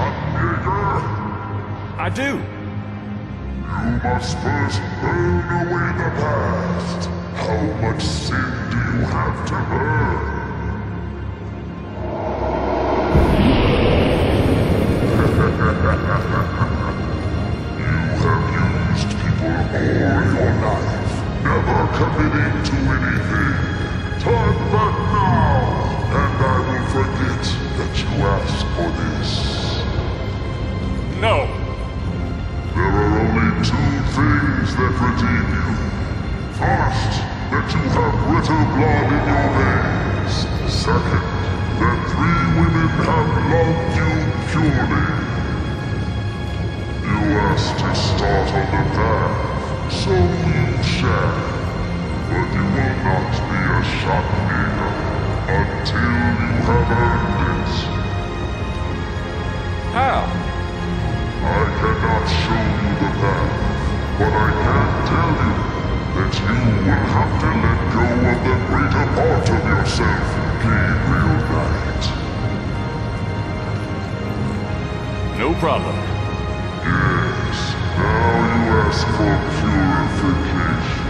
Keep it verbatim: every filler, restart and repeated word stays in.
Schattenjäger? I do. You must first burn away the past. How much sin do you have to burn? You have used people all your life, never committing to anything. Turn back now, and I will forget that you asked for this. No. There are only two things that redeem you. First, that you have Ritter blood in your veins. Second, that three women have loved you purely. You asked to start on the path, so you shall. But you will not be a Schattenjäger until you have earned it. How? I cannot show you the path, but I can tell you that you will have to let go of the greater part of yourself, Gabriel Knight. No problem. Yes, now you ask for purification.